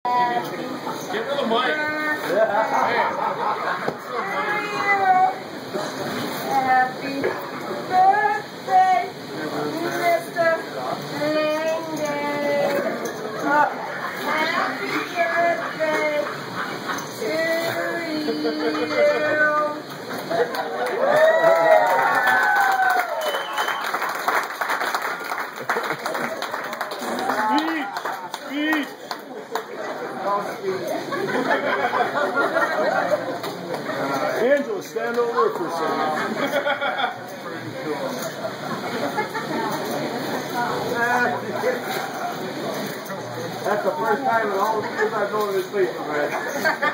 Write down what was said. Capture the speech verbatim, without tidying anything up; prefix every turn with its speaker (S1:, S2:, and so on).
S1: Get rid of the mic.
S2: Happy birthday, Mister Langdon. Uh, happy birthday to you.
S1: Speech! Speech! Angela, stand over for a second.
S3: That's the first time in all the years I've known this place, man.